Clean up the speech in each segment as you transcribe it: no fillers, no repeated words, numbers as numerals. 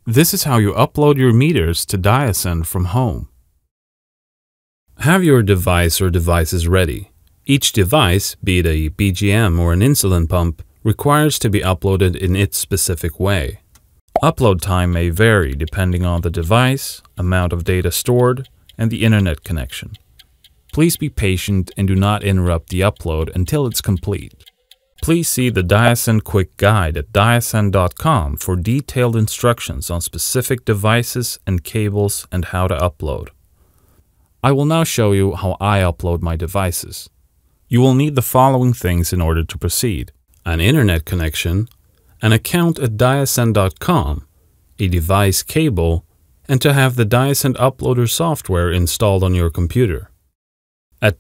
This is how you upload your meters to diasend from home. Have your device or devices ready. Each device, be it a BGM or an insulin pump, requires to be uploaded in its specific way. Upload time may vary depending on the device, amount of data stored, and the internet connection. Please be patient and do not interrupt the upload until it's complete. Please see the Diasend Quick Guide at diasend.com for detailed instructions on specific devices and cables and how to upload. I will now show you how I upload my devices. You will need the following things in order to proceed: an internet connection, an account at diasend.com, a device cable, and to have the Diasend Uploader software installed on your computer. At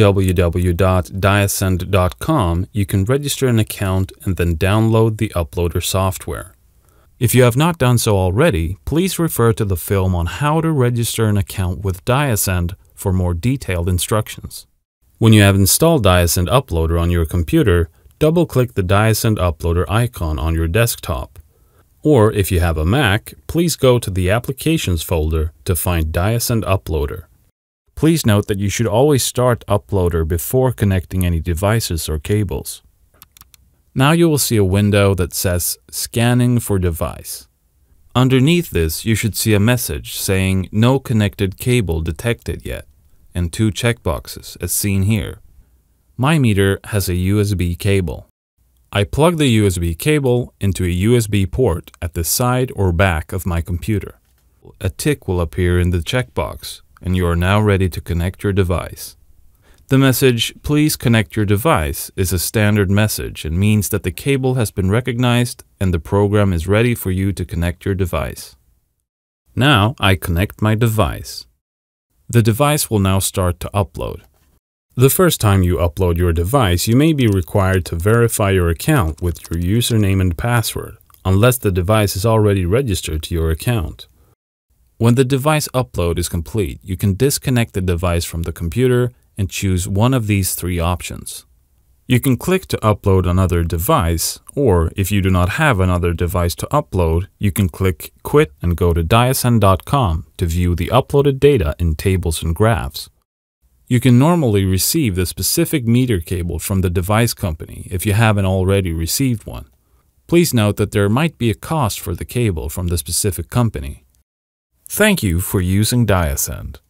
www.diasend.com, you can register an account and then download the Uploader software. If you have not done so already, please refer to the film on how to register an account with Diasend for more detailed instructions. When you have installed Diasend Uploader on your computer, double-click the Diasend Uploader icon on your desktop. Or if you have a Mac, please go to the Applications folder to find Diasend Uploader. Please note that you should always start Uploader before connecting any devices or cables. Now you will see a window that says Scanning for Device. Underneath this, you should see a message saying No connected cable detected yet, and two checkboxes as seen here. My meter has a USB cable. I plug the USB cable into a USB port at the side or back of my computer. A tick will appear in the checkbox, and you are now ready to connect your device. The message, "Please connect your device," is a standard message and means that the cable has been recognized and the program is ready for you to connect your device. Now I connect my device. The device will now start to upload. The first time you upload your device, you may be required to verify your account with your username and password, unless the device is already registered to your account. When the device upload is complete, you can disconnect the device from the computer and choose one of these three options. You can click to upload another device, or if you do not have another device to upload, you can click Quit and go to diasend.com to view the uploaded data in tables and graphs. You can normally receive the specific meter cable from the device company if you haven't already received one. Please note that there might be a cost for the cable from the specific company. Thank you for using Diasend.